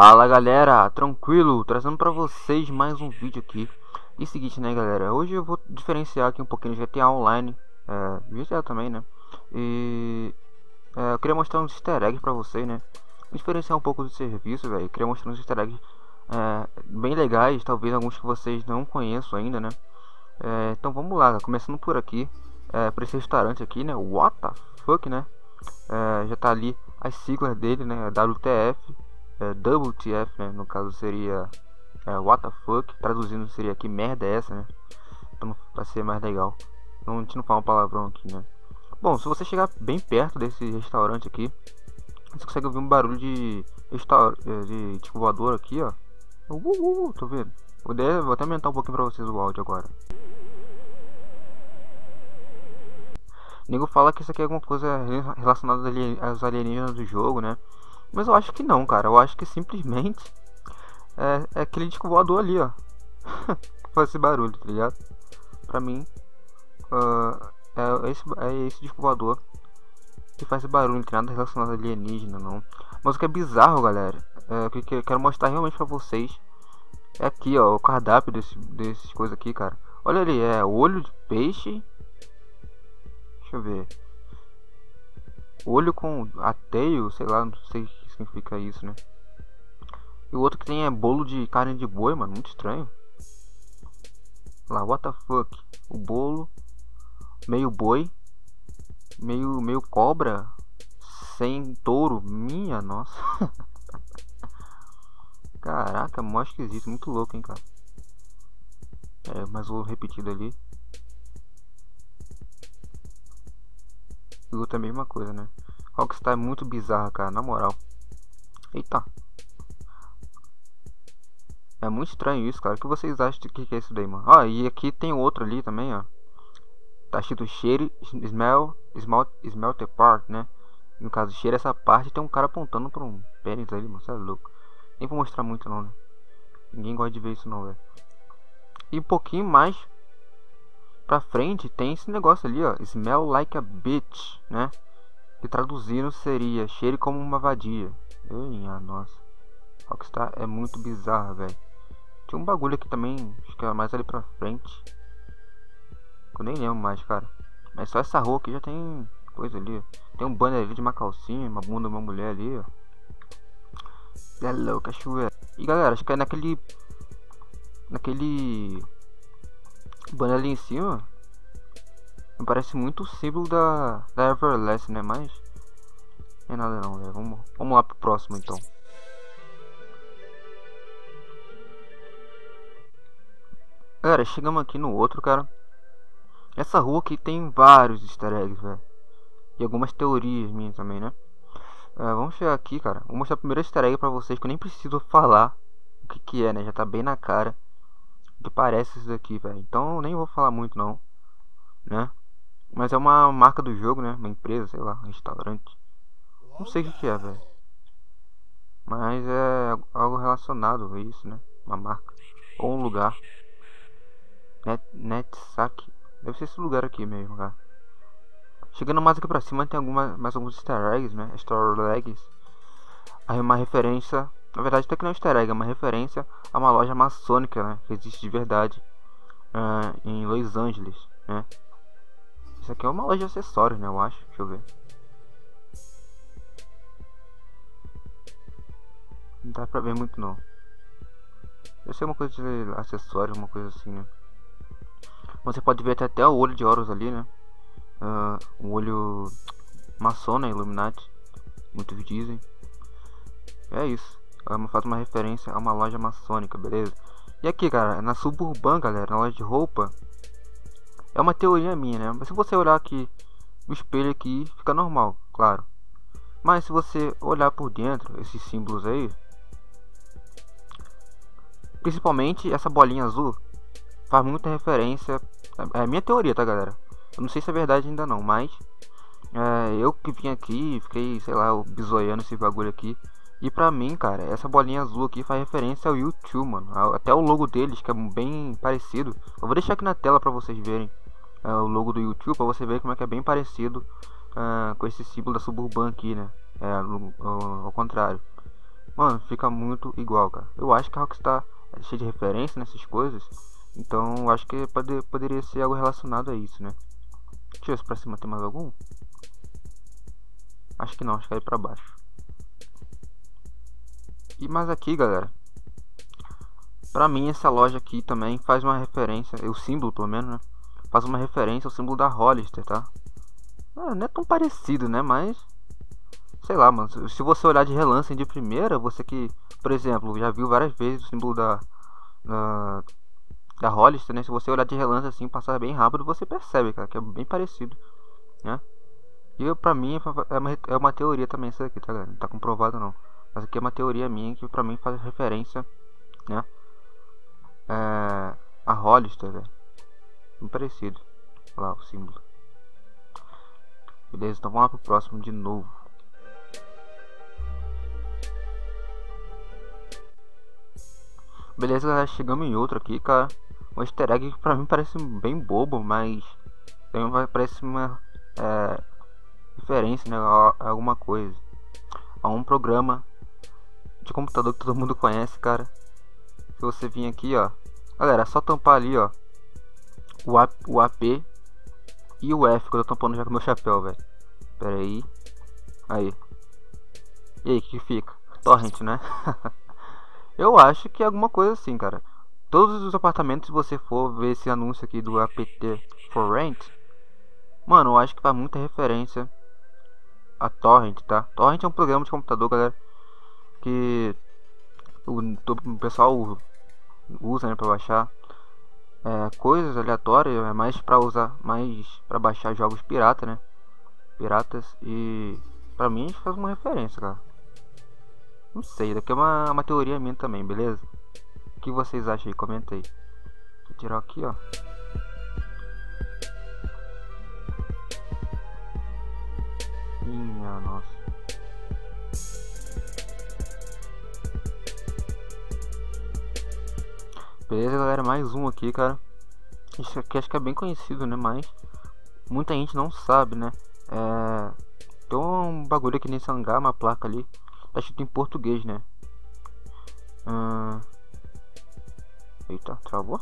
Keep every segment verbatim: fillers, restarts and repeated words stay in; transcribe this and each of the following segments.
Fala galera, tranquilo, trazendo pra vocês mais um vídeo aqui. E seguinte, né galera, hoje eu vou diferenciar aqui um pouquinho de G T A Online, é, G T A também, né. E é, eu queria mostrar uns easter eggs pra vocês, né. Diferenciar um pouco do serviço, velho. Queria mostrar uns easter eggs é, bem legais, talvez alguns que vocês não conheçam ainda, né. É, então vamos lá, começando por aqui, é, por esse restaurante aqui, né, what the fuck, né. É, já tá ali as siglas dele, né, W T F. É, W T F, né, no caso seria é, what the fuck, traduzindo seria que merda é essa, né, então vai ser mais legal, então a gente não fala um palavrão aqui, né. Bom, se você chegar bem perto desse restaurante aqui, você consegue ouvir um barulho de restaur de tipo voador aqui, ó. Uh, uh, uh, tô vendo. Vou, de... Vou até aumentar um pouquinho pra vocês o áudio agora. O nego fala que isso aqui é alguma coisa relacionada ali aos alienígenas do jogo, né. Mas eu acho que não, cara. Eu acho que simplesmente é, é aquele disco voador ali, ó. Faz esse barulho, tá ligado? Pra mim, uh, é, esse, é esse disco voador que faz esse barulho, não tem nada relacionado a alienígena, não. Mas o que é bizarro, galera, é, o que eu quero mostrar realmente pra vocês é aqui, ó, o cardápio desse, desses coisas aqui, cara. Olha ali, é olho de peixe. Deixa eu ver. Olho com ateio, sei lá, não sei o que significa isso, né? E o outro que tem é bolo de carne de boi, mano, muito estranho. Lá, what the fuck? O bolo, meio boi, meio, meio cobra, sem touro, minha nossa. Caraca, mó esquisito, muito louco, hein, cara. É, mais o repetido ali. E o outro é a mesma coisa, né? Rockstar é muito bizarra, cara, na moral. Eita. É muito estranho isso, cara. O que vocês acham de que, que é isso daí, mano? Ó, e aqui tem outro ali também, ó. Tá escrito cheiro, smell, smell, smell the part, né? No caso, cheira essa parte, tem um cara apontando pra um pênis ali, mano. Você é louco. Nem vou mostrar muito não, né? Ninguém gosta de ver isso não, velho. E um pouquinho mais pra frente tem esse negócio ali, ó. Smell like a bitch, né? Que traduzindo seria cheire como uma vadia. Minha nossa. Rockstar é muito bizarra, velho. Tinha um bagulho aqui também, acho que é mais ali pra frente. Eu nem lembro mais, cara. Mas só essa rua aqui já tem coisa ali. Tem um banner ali de uma calcinha, uma bunda de uma mulher ali, ó. É louca, chuva. E galera, acho que é naquele... Naquele... banner ali em cima. Me parece muito o símbolo da, da Everlast, né? Mas... não é nada não, velho. Vamos, vamos lá pro próximo, então. Galera, chegamos aqui no outro, cara. Essa rua aqui tem vários easter eggs, velho. E algumas teorias minhas também, né? Uh, vamos chegar aqui, cara. Vou mostrar o primeiro easter egg pra vocês, que eu nem preciso falar o que que é, né? Já tá bem na cara o que parece isso daqui, velho. Então eu nem vou falar muito não, né? Mas é uma marca do jogo, né? Uma empresa, sei lá, um restaurante. Não sei o que que é, velho. Mas é algo relacionado a isso, né? Uma marca. Ou um lugar. Net, Netsac. Deve ser esse lugar aqui mesmo, cara. Chegando mais aqui pra cima tem alguma, mais alguns easter eggs, né? Easter eggs. Aí uma referência... Na verdade até que não é easter egg, é uma referência a uma loja maçônica, né? Que existe de verdade uh, em Los Angeles, né? Isso aqui é uma loja de acessórios, né? Eu acho. Deixa eu ver. Não dá pra ver muito não. Deve ser uma coisa de acessórios, uma coisa assim, né? Você pode ver até o olho de Horus ali, né? Uh, o olho maçom, né? Illuminati. Muitos dizem. É isso. Ela faz uma referência a uma loja maçônica, beleza? E aqui, cara, na Suburban, galera, na loja de roupa. É uma teoria minha, né? Mas se você olhar aqui, o espelho aqui fica normal, claro. Mas se você olhar por dentro, esses símbolos aí, principalmente essa bolinha azul, faz muita referência. É a minha teoria, tá, galera? Eu não sei se é verdade ainda não, mas é, eu que vim aqui, fiquei, sei lá, bisoiando esse bagulho aqui. E pra mim, cara, essa bolinha azul aqui faz referência ao YouTube, mano. Até o logo deles, que é bem parecido. Eu vou deixar aqui na tela pra vocês verem é, o logo do YouTube, pra você ver como é que é bem parecido uh, com esse símbolo da Suburban aqui, né? É, ao, ao contrário. mano, fica muito igual, cara. Eu acho que a Rockstar é cheia de referência nessas coisas, então eu acho que pode, poderia ser algo relacionado a isso, né? Deixa eu ver se pra cima tem mais algum. Acho que não, acho que é pra baixo. E mais aqui, galera, pra mim essa loja aqui também faz uma referência, o símbolo pelo menos, né? Faz uma referência ao símbolo da Hollister, tá? É, não é tão parecido, né? Mas sei lá, mano, se você olhar de relance de primeira, você que, por exemplo, já viu várias vezes o símbolo da, da, da Hollister, né? Se você olhar de relance assim, passar bem rápido, você percebe, cara, que é bem parecido, né? E eu, pra mim é uma, é uma teoria também isso aqui, tá, galera? Não tá comprovado não. Mas aqui é uma teoria minha que pra mim faz referência, né? É, a Hollister, velho. Bem parecido. Olha lá o símbolo. Beleza, então vamos lá pro próximo de novo. Beleza, galera, chegamos em outro aqui, cara. Um easter egg que pra mim parece bem bobo, mas também vai parece uma é, referência, né, a, a alguma coisa. A um programa de computador que todo mundo conhece, cara. Se você vir aqui, ó, galera, é só tampar ali, ó, o, A, o A P e o F, que eu tô tampando já com meu chapéu, velho. Pera aí. Aí. E aí, que, que fica? Torrent, né? Eu acho que é alguma coisa assim, cara. Todos os apartamentos, se você for ver esse anúncio aqui do apt for rent, mano, eu acho que faz muita referência a Torrent, tá? Torrent é um programa de computador, galera, que o, o pessoal usa, né, pra baixar é, coisas aleatórias, é mais pra usar, mais pra baixar jogos pirata, né? Piratas, e pra mim faz uma referência, cara. Não sei, daqui é uma, uma teoria minha também, beleza? O que vocês acham aí? Comenta aí. Vou tirar aqui, ó. Minha nossa. Beleza, galera, mais um aqui, cara. Isso aqui acho que é bem conhecido, né? Mas muita gente não sabe, né? É... Tem um bagulho aqui nesse hangar, uma placa ali. Tá escrito em português, né? Hum... Eita, travou?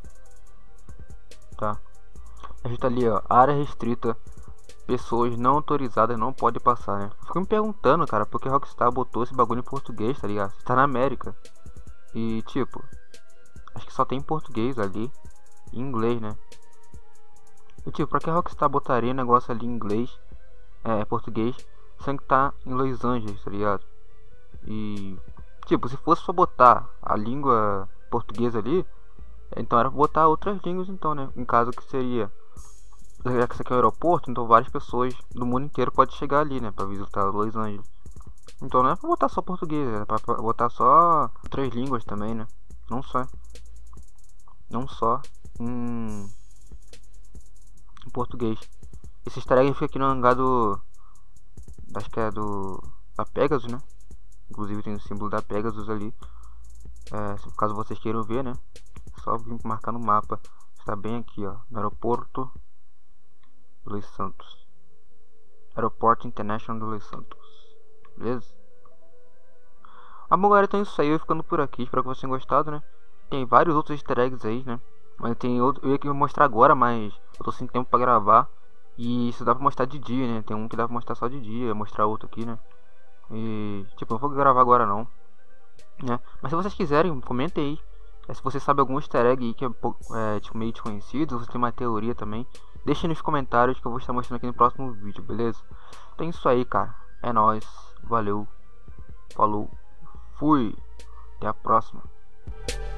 Tá. A gente tá ali, ó. Área restrita. Pessoas não autorizadas não podem passar, né? Fico me perguntando, cara, porque Rockstar botou esse bagulho em português, tá ligado? Tá na América. E tipo, acho que só tem em português ali. Em inglês, né? E tipo, pra que a Rockstar botaria negócio ali em inglês, é, português, sem que tá em Los Angeles, tá ligado? E tipo, se fosse só botar a língua portuguesa ali, então era botar outras línguas então, né? Em caso que seria, já que isso aqui é um aeroporto, então várias pessoas do mundo inteiro podem chegar ali, né? Pra visitar Los Angeles. Então não é pra botar só português, é pra botar só três línguas também, né? Não só Não só em, em português. Esse easter egg fica aqui no hangar do... Acho que é do... da Pegasus, né? Inclusive tem o símbolo da Pegasus ali. É, se caso vocês queiram ver, né? Só vir marcar no mapa. Está bem aqui, ó. No aeroporto Los Santos. Aeroporto International de Los Santos. Beleza? Ah, bom, galera, então é isso aí. Eu ficando por aqui. Espero que vocês tenham gostado, né? Tem vários outros easter eggs aí, né? Mas tem outro, eu ia que mostrar agora, mas eu tô sem tempo pra gravar. E isso dá pra mostrar de dia, né? Tem um que dá pra mostrar só de dia, mostrar outro aqui, né? E tipo, eu não vou gravar agora não, né? Mas se vocês quiserem, comentem aí. É, se você sabe algum easter egg aí que é, é tipo, meio desconhecido, se você tem uma teoria também, deixe nos comentários que eu vou estar mostrando aqui no próximo vídeo, beleza? Então é isso aí, cara. É nóis. Valeu. Falou. Fui. Até a próxima.